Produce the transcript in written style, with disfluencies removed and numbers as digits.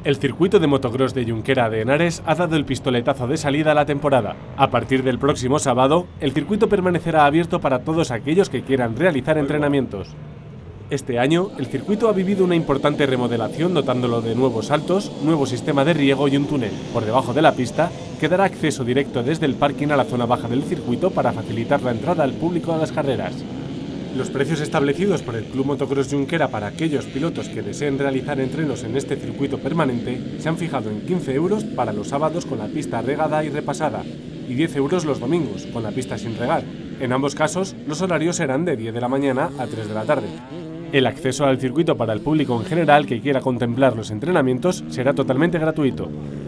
El circuito de motocross de Junquera de Henares ha dado el pistoletazo de salida a la temporada. A partir del próximo sábado, el circuito permanecerá abierto para todos aquellos que quieran realizar entrenamientos. Este año, el circuito ha vivido una importante remodelación dotándolo de nuevos saltos, nuevo sistema de riego y un túnel. Por debajo de la pista, que dará acceso directo desde el parking a la zona baja del circuito para facilitar la entrada al público a las carreras. Los precios establecidos por el Club Motocross Junquera para aquellos pilotos que deseen realizar entrenos en este circuito permanente se han fijado en 15 euros para los sábados con la pista regada y repasada y 10 euros los domingos con la pista sin regar. En ambos casos, los horarios serán de 10 de la mañana a 3 de la tarde. El acceso al circuito para el público en general que quiera contemplar los entrenamientos será totalmente gratuito.